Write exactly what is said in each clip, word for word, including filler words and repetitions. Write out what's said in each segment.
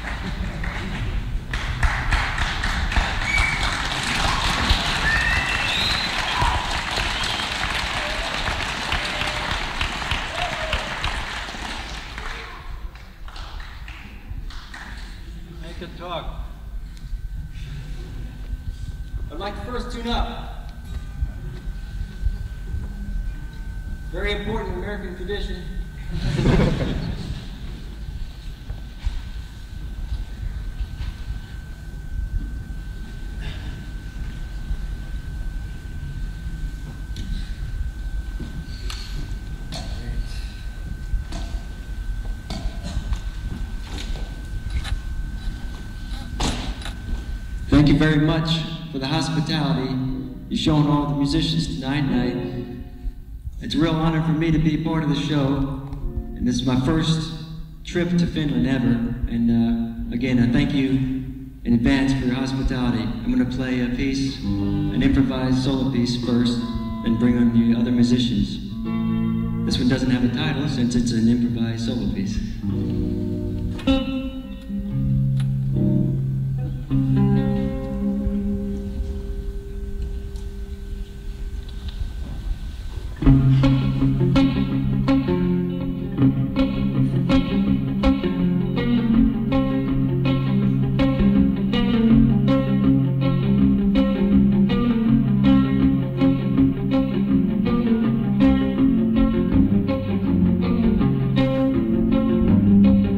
Talk. I'd like to first tune up. Very important American tradition. Thank you very much for the hospitality you've shown all the musicians tonight. And I, it's a real honor for me to be part of the show. And this is my first trip to Finland ever. And uh, again, I thank you in advance for your hospitality. I'm going to play a piece, an improvised solo piece first, and bring on the other musicians. This one doesn't have a title since it's an improvised solo piece. Thank you.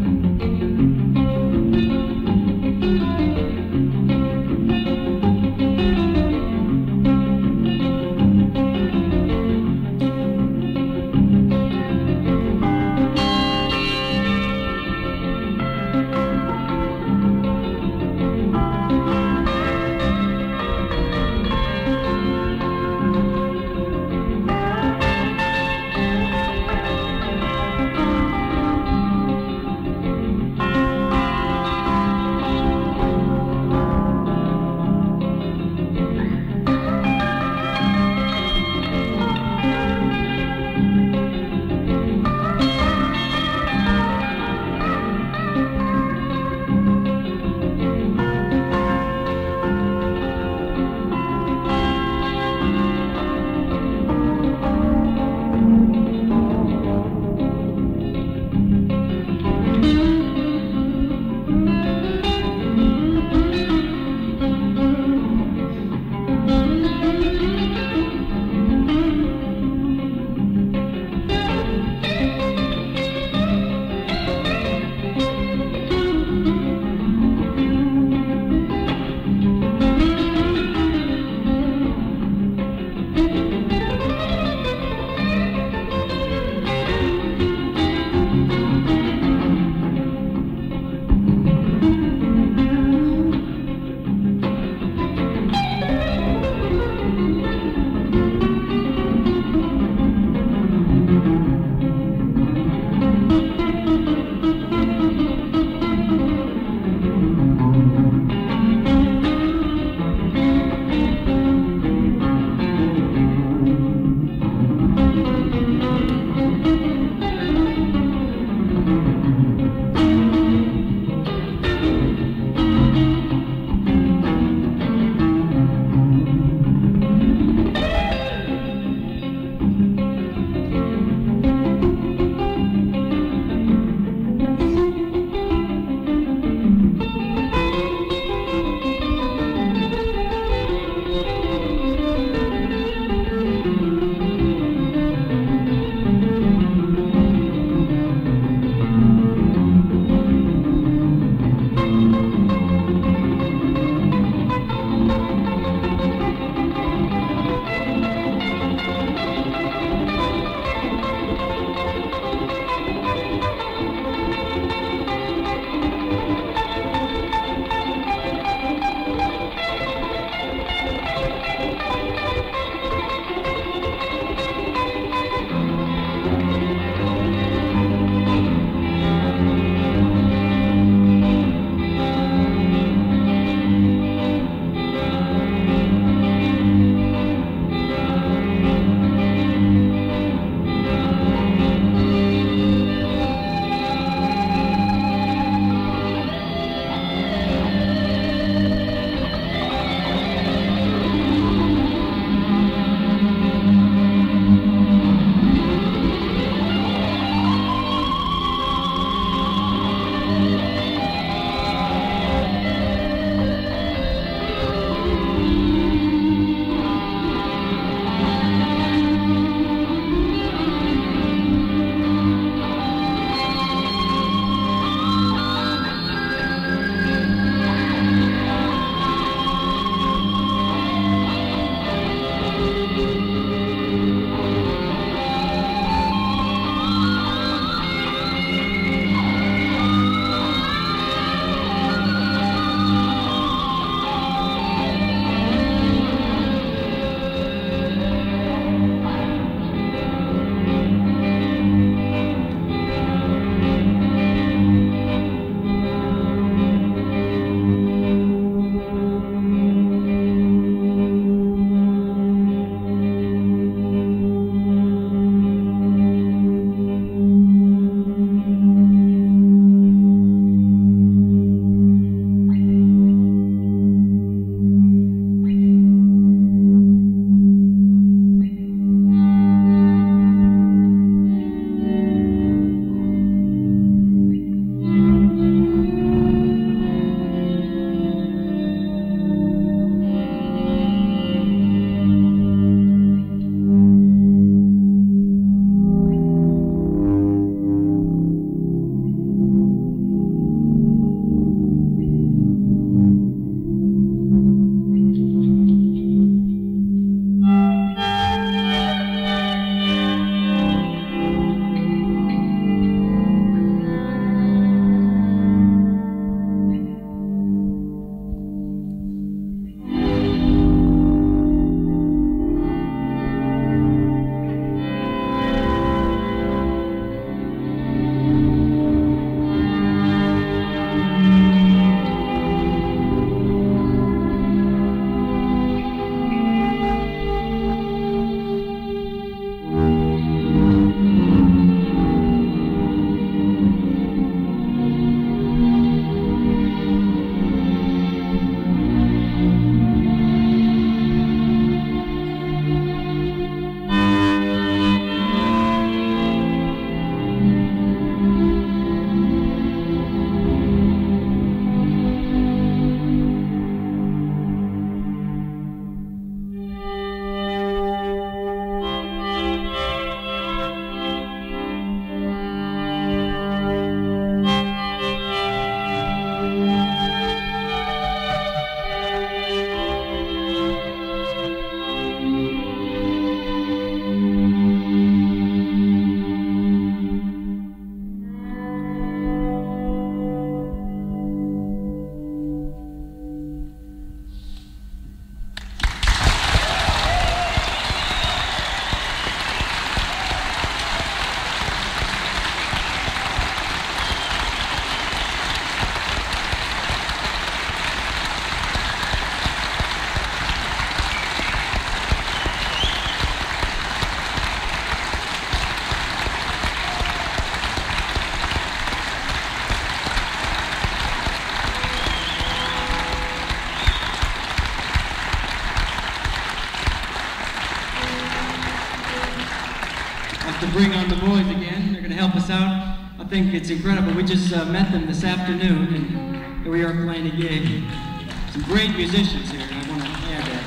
Bring On the Boys again. They're going to help us out. I think it's incredible. We just uh, met them this afternoon, and here we are playing a gig. Some great musicians here, and I want to add that.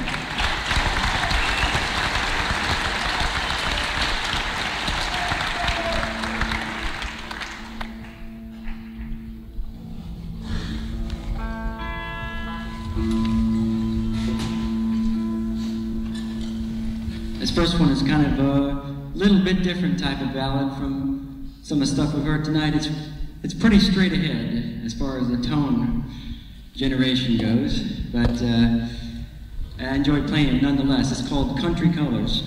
This first one is kind of a little bit different type of ballad from some of the stuff we've heard tonight. It's, it's pretty straight ahead as far as the tone generation goes, but uh, I enjoy playing it nonetheless. It's called Country Colors.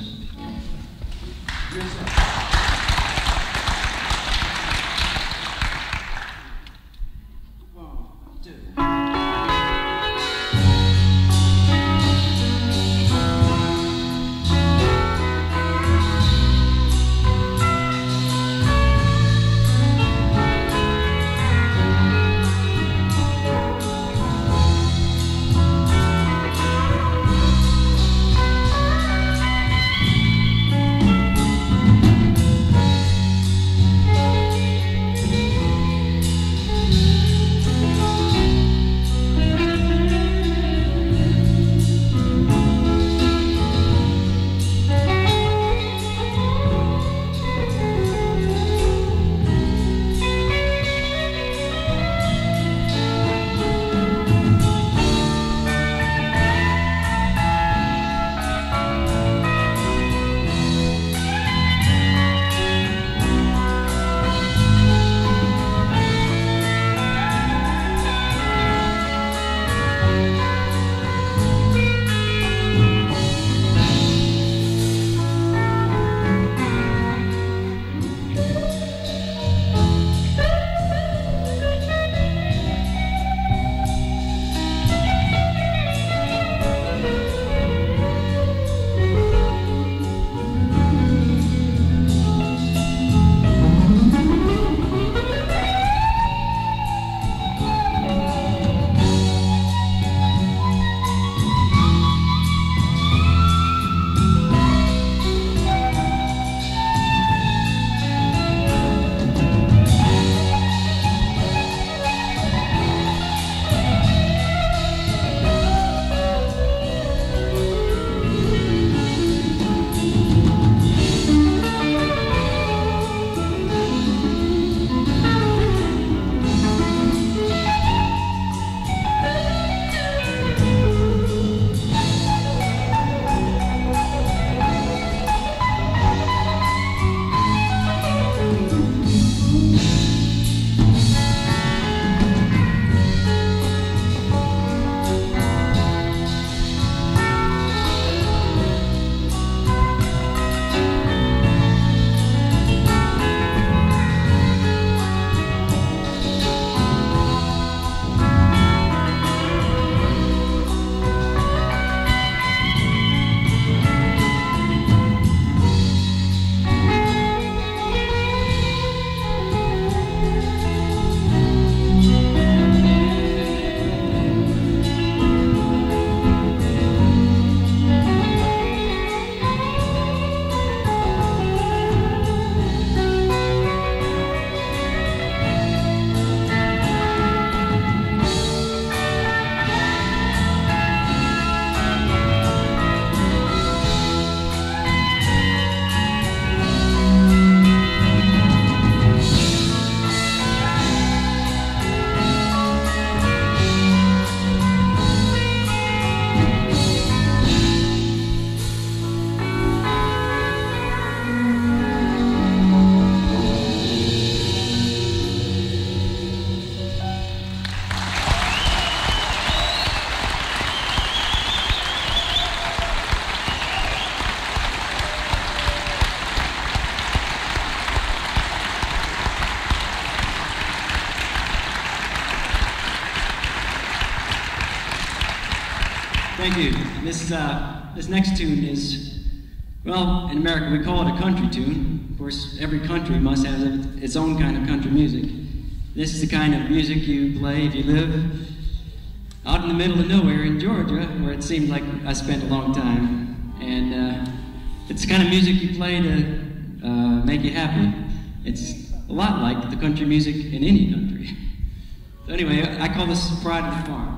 Thank you. This, uh, this next tune is, well, in America we call it a country tune. Of course, every country must have its own kind of country music. This is the kind of music you play if you live out in the middle of nowhere in Georgia, where it seemed like I spent a long time. And uh, it's the kind of music you play to uh, make you happy. It's a lot like the country music in any country. So anyway, I call this Pride of the Farm.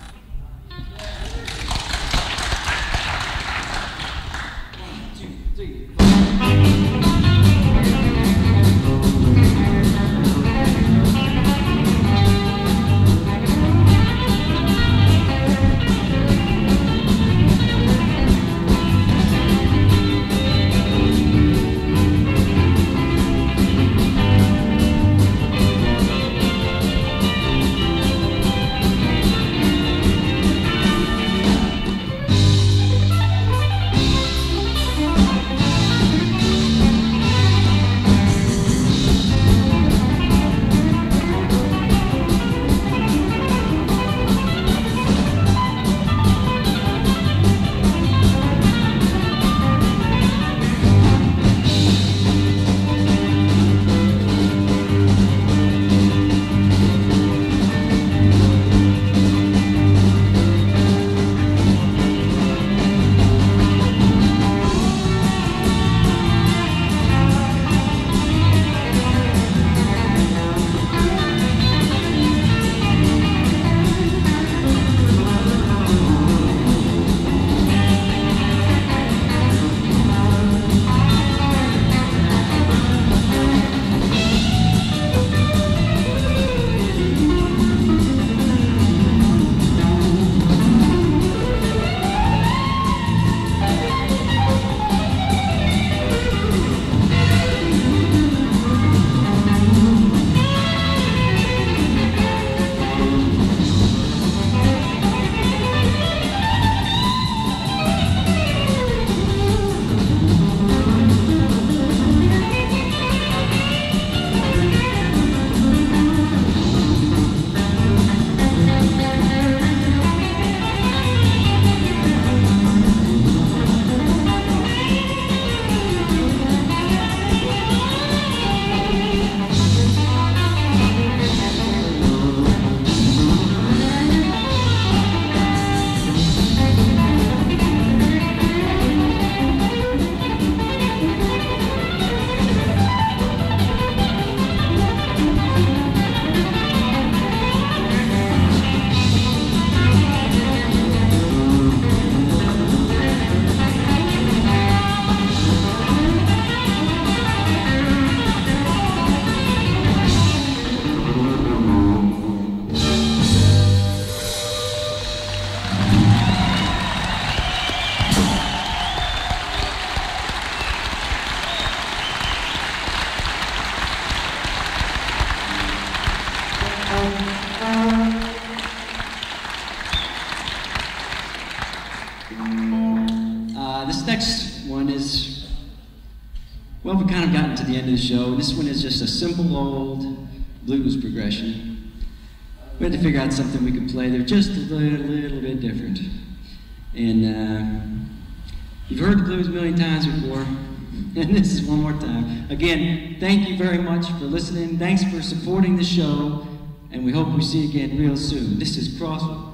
Well, we've kind of gotten to the end of the show. This one is just a simple old blues progression. We had to figure out something we could play. They're just a little, little bit different. And uh, you've heard the blues a million times before, and this is one more time. Again, thank you very much for listening. Thanks for supporting the show, and we hope we see you again real soon. This is Crossroads.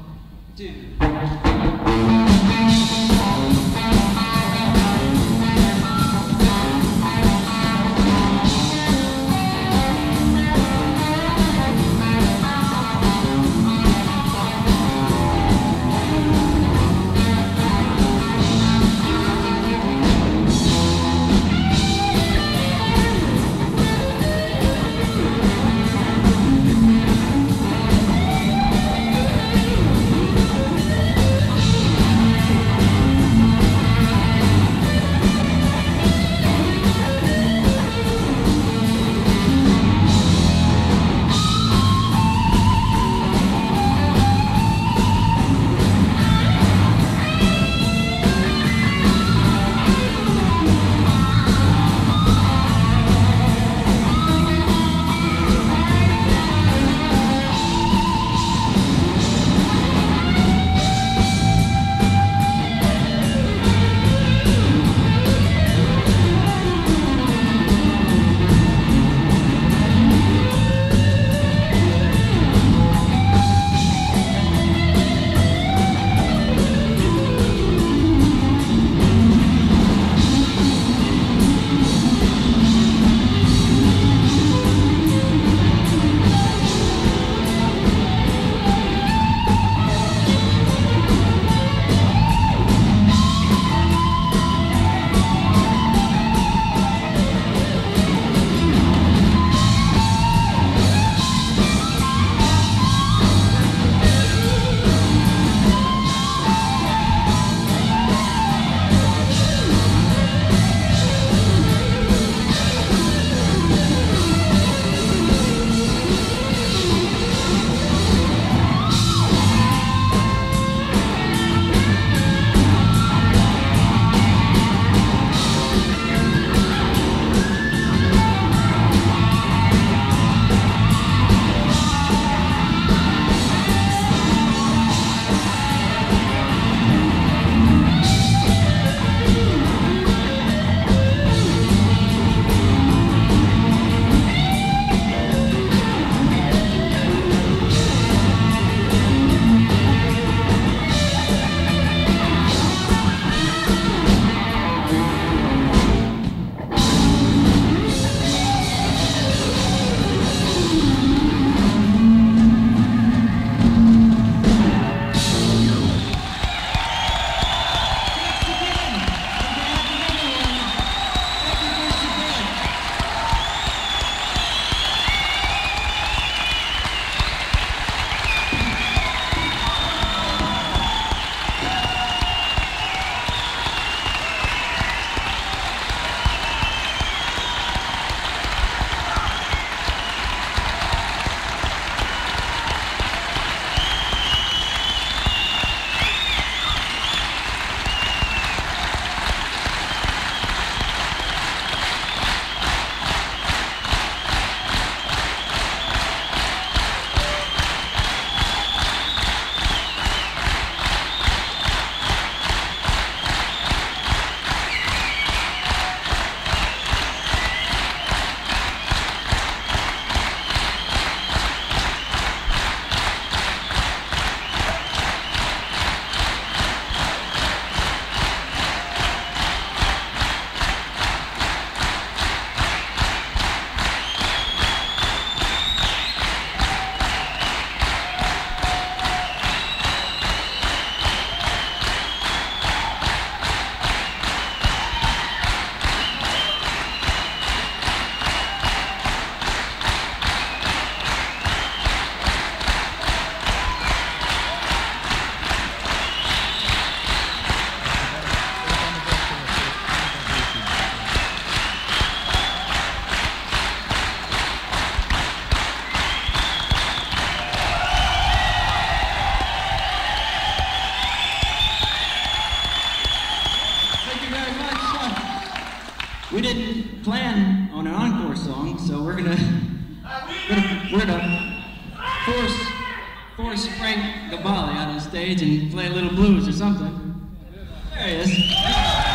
We're gonna, we're gonna force, force Frank Gambale on the stage and play a little blues or something. There he is.